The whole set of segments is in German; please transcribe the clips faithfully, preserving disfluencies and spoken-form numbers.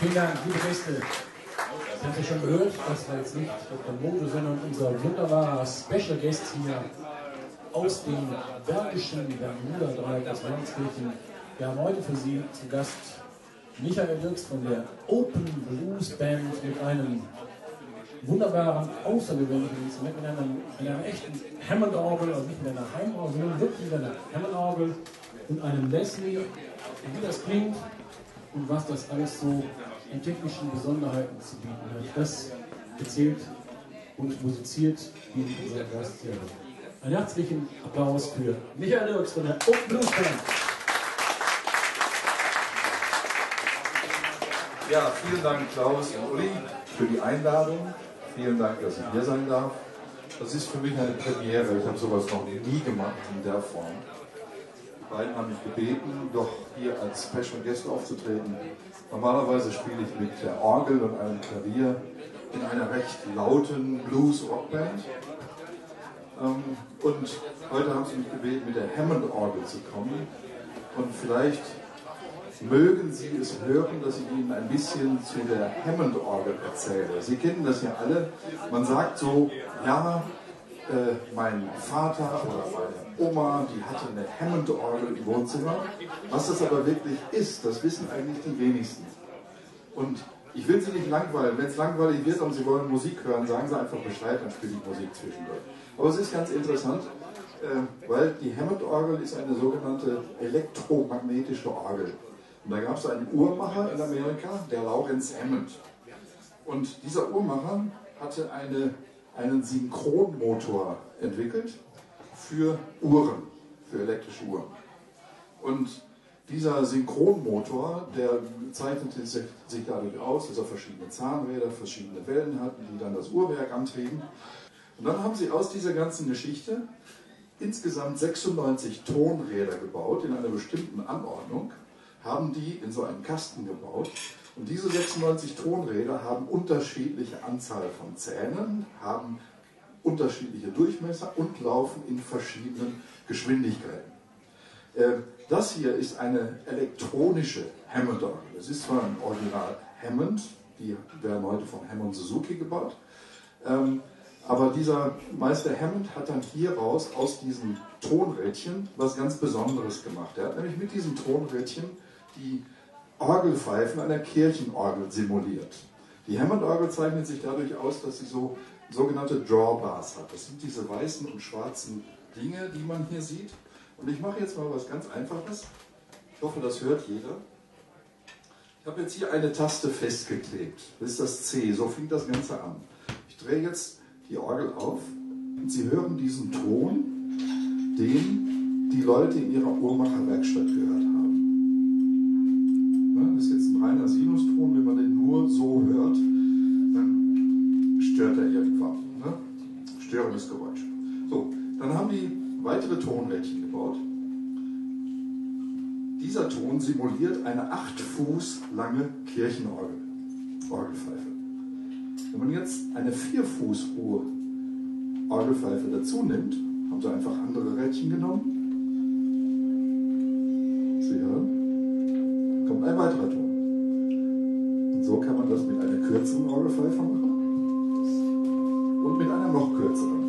Vielen Dank, liebe Gäste. Sie haben ja schon gehört, das war jetzt nicht Doktor Mose, sondern unser wunderbarer Special Guest hier aus dem Bergischen Bermuda-Dreieck aus Landskirchen. Wir haben heute für Sie zu Gast Michael Dirks von der Open Blues Band mit einem wunderbaren, außergewöhnlichen Instrument, mit einer, mit einer echten Hammond-Orgel, also nicht mit einer Heimorgel, sondern wirklich mit einer Hammond-Orgel und einem Leslie. Wie das klingt und was das alles so in technischen Besonderheiten zu bieten hat, das erzählt und musiziert Ihnen unser Gast hier. Einen herzlichen Applaus für Michael Dirks von der Open Blues Band. Ja, vielen Dank Klaus und Uli für die Einladung. Vielen Dank, dass ich hier sein darf. Das ist für mich eine Premiere. Ich habe sowas noch nie gemacht in der Form. Die beiden haben mich gebeten, doch hier als Special Guest aufzutreten. Normalerweise spiele ich mit der Orgel und einem Klavier in einer recht lauten Blues-Rockband. Und heute haben sie mich gebeten, mit der Hammond-Orgel zu kommen. Und vielleicht mögen Sie es hören, dass ich Ihnen ein bisschen zu der Hammond-Orgel erzähle. Sie kennen das ja alle. Man sagt so, ja, äh, mein Vater oder meine Oma, die hatte eine Hammond-Orgel im Wohnzimmer. Was das aber wirklich ist, das wissen eigentlich die wenigsten. Und ich will Sie nicht langweilen. Wenn es langweilig wird und Sie wollen Musik hören, sagen Sie einfach Bescheid, dann spiele ich Musik zwischendurch. Aber es ist ganz interessant, äh, weil die Hammond-Orgel ist eine sogenannte elektromagnetische Orgel. Und da gab es einen Uhrmacher in Amerika, der Lawrence Hammond. Und dieser Uhrmacher hatte eine, einen Synchronmotor entwickelt für Uhren, für elektrische Uhren. Und dieser Synchronmotor, der zeichnete sich dadurch aus, dass er verschiedene Zahnräder, verschiedene Wellen hatten, die dann das Uhrwerk antrieben. Und dann haben sie aus dieser ganzen Geschichte insgesamt sechsundneunzig Tonräder gebaut in einer bestimmten Anordnung, haben die in so einen Kasten gebaut. Und diese sechsundneunzig Tonräder haben unterschiedliche Anzahl von Zähnen, haben unterschiedliche Durchmesser und laufen in verschiedenen Geschwindigkeiten. Das hier ist eine elektronische Hammond-Orgel. Es ist zwar ein Original Hammond, die werden heute von Hammond Suzuki gebaut, aber dieser Meister Hammond hat dann hieraus aus diesen Tonrädchen was ganz Besonderes gemacht. Er hat nämlich mit diesen Tonrädchen die Orgelpfeifen einer Kirchenorgel simuliert. Die Hammond-Orgel zeichnet sich dadurch aus, dass sie so sogenannte Drawbars hat. Das sind diese weißen und schwarzen Dinge, die man hier sieht. Und ich mache jetzt mal was ganz Einfaches. Ich hoffe, das hört jeder. Ich habe jetzt hier eine Taste festgeklebt. Das ist das C. So fängt das Ganze an. Ich drehe jetzt die Orgel auf und Sie hören diesen Ton, den die Leute in ihrer Uhrmacherwerkstatt gehört haben. Das ist jetzt ein reiner Sinuston. Wenn man den nur so hört, dann stört er irgendwann. Ne? Störendes Geräusch. So, dann haben die weitere Tonrädchen gebaut. Dieser Ton simuliert eine acht Fuß lange Kirchenorgel, Orgelpfeife. Wenn man jetzt eine vier Fuß hohe Orgelpfeife dazu nimmt, haben sie einfach andere Rädchen genommen. Sie hören, kommt ein weiterer Ton. Und so kann man das mit einer kürzeren Orgelpfeife machen und mit einer noch kürzeren.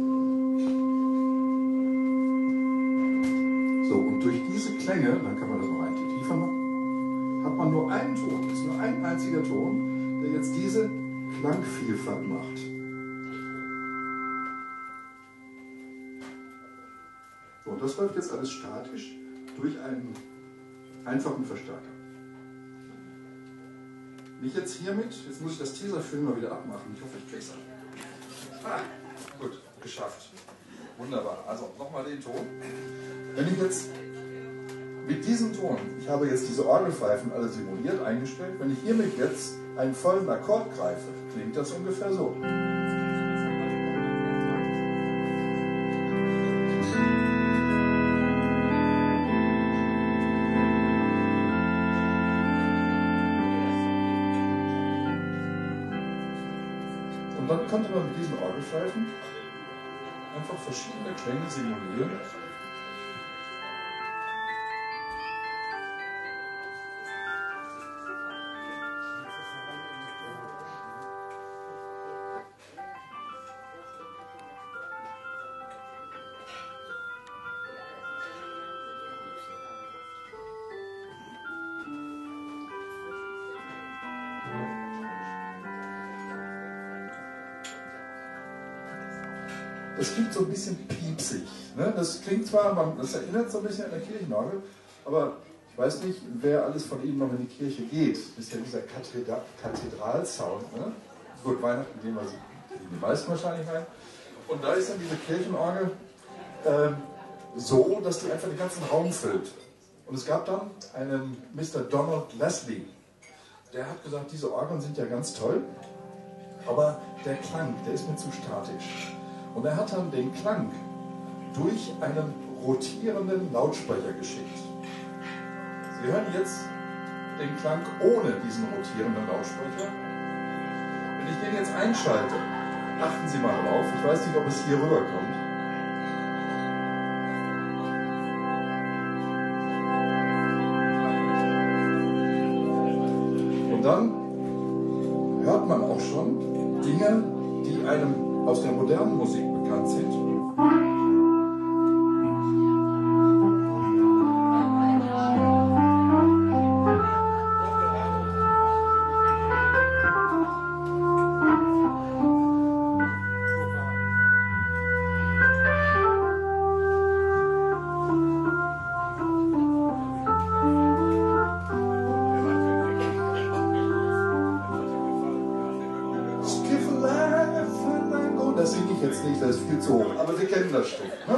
So, und durch diese Klänge, dann kann man das noch ein bisschen tiefer machen, hat man nur einen Ton, das ist nur ein einziger Ton, der jetzt diese Klangvielfalt macht. So, und das läuft jetzt alles statisch durch einen einfachen Verstärker. Wenn ich jetzt hiermit, jetzt muss ich das Tesafilm mal wieder abmachen, ich hoffe, ich krieg's an. Ah, gut, geschafft. Wunderbar. Also nochmal den Ton. Wenn ich jetzt mit diesem Ton, ich habe jetzt diese Orgelpfeifen alle simuliert, eingestellt, wenn ich hiermit jetzt einen vollen Akkord greife, klingt das ungefähr so. Und dann konnte man mit diesen Orgelpfeifen einfach verschiedene Klänge simulieren. es klingt so ein bisschen piepsig. Ne? Das klingt zwar, man, das erinnert so ein bisschen an der Kirchenorgel, aber ich weiß nicht, wer alles von Ihnen noch in die Kirche geht. Das ist ja dieser Kathedra Kathedralsound. Ne? Gut, Weihnachten gehen wir die meisten wahrscheinlich rein. Und da ist dann diese Kirchenorgel äh, so, dass die einfach den ganzen Raum füllt. Und es gab dann einen Mister Donald Leslie, der hat gesagt, diese Orgeln sind ja ganz toll, aber der Klang, der ist mir zu statisch. Und er hat dann den Klang durch einen rotierenden Lautsprecher geschickt. Sie hören jetzt den Klang ohne diesen rotierenden Lautsprecher. Wenn ich den jetzt einschalte, achten Sie mal drauf, ich weiß nicht, ob es hier rüberkommt. Und dann hört man auch schon Dinge, die einem aus der modernen Musik bekannt sind. Das singe ich jetzt nicht, das ist viel zu hoch. Aber Sie kennen das Stück. Ne?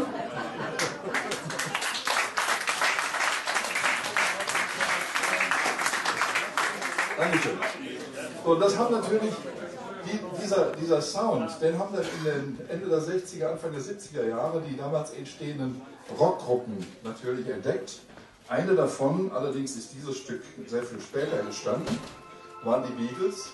Dankeschön. Und das hat natürlich, die, dieser, dieser Sound, den haben dann in den Ende der sechziger, Anfang der siebziger Jahre die damals entstehenden Rockgruppen natürlich entdeckt. Eine davon, allerdings ist dieses Stück sehr viel später entstanden, waren die Beatles.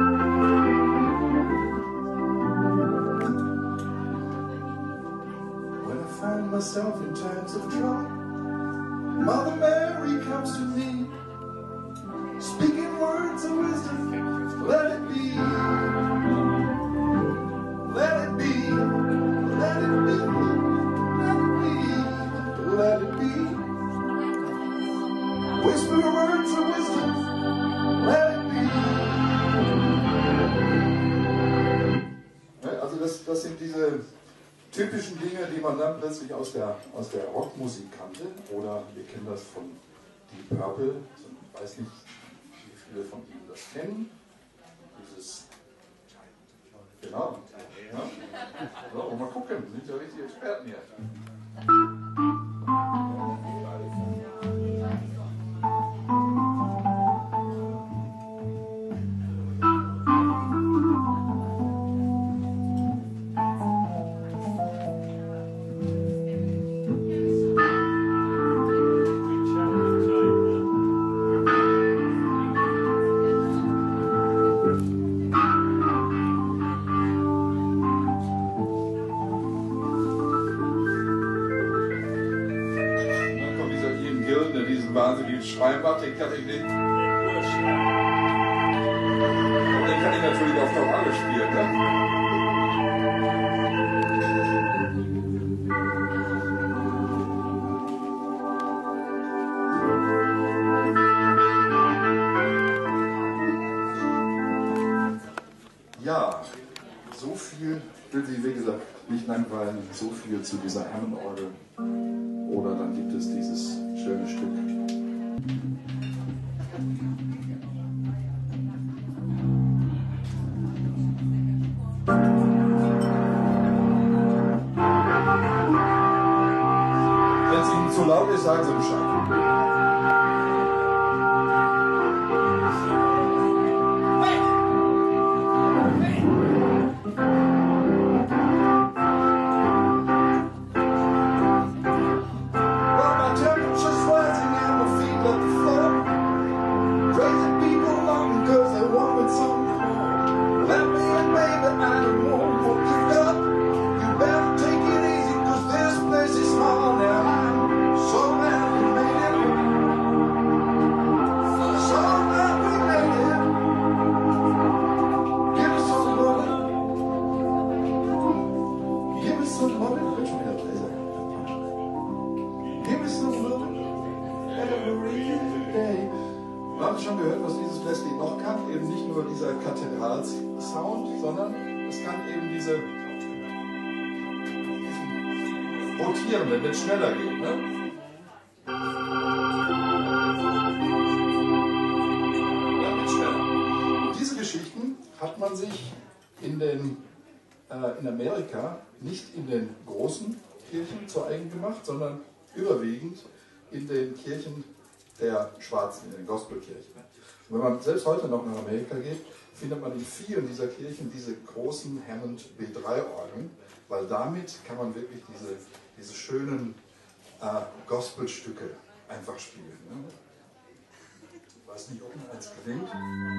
Find myself in times of trouble, Mother Mary comes to me, speaking words of wisdom, let it be, let it be, let it be, let it be, let it be, whisper words of wisdom, let it be. Also das, das sind diese typischen Dinge, die man dann plötzlich aus der, aus der Rockmusik kannte. Oder wir kennen das von Deep Purple. Ich weiß nicht, wie viele von Ihnen das kennen. Dieses. Genau. Ja? So, mal gucken, wir sind ja richtige Experten hier. Wahnsinnigen Schrein macht, den kann ich nicht. Und den kann ich natürlich auf der Orgel spielen. Ne? Ja, so viel, ich will Sie wie gesagt nicht langweilen, so viel zu dieser Hammond-Orgel. Oder dann gibt es dieses schöne Stück. Wenn es Ihnen zu laut ist, sagen Sie Bescheid. Schon gehört, was dieses Leslie noch kann, eben nicht nur dieser Kathedrals-Sound, sondern es kann eben diese rotieren, wenn es schneller geht. Ne? Ja, wird schneller. Und diese Geschichten hat man sich in, den, äh, in Amerika nicht in den großen Kirchen zu eigen gemacht, sondern überwiegend in den Kirchen der Schwarzen, in den Gospelkirchen. Und wenn man selbst heute noch nach Amerika geht, findet man in vielen dieser Kirchen diese großen Hammond B drei Orgeln, weil damit kann man wirklich diese, diese schönen äh, Gospelstücke einfach spielen. Ne? Ich weiß nicht, ob mir eins gelingt.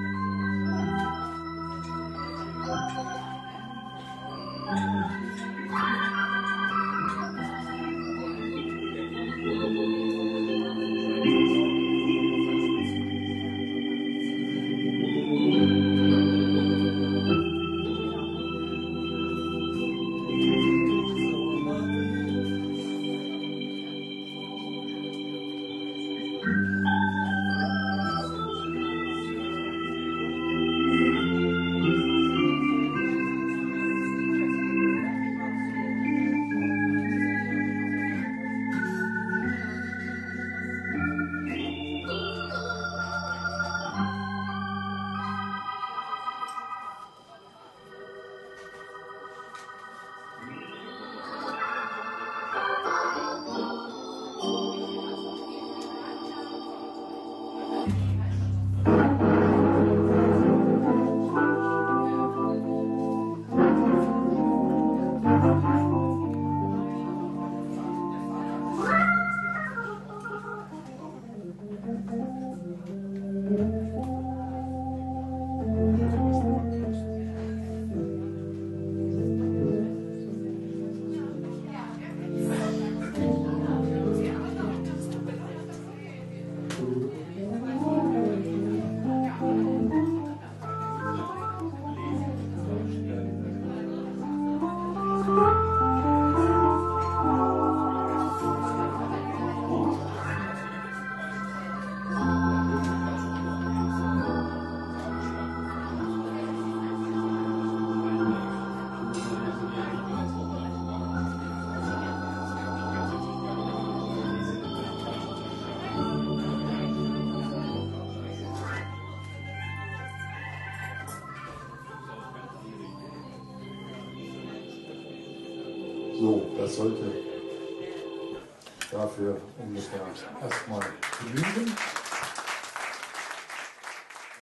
So, das sollte dafür ungefähr erstmal genügen.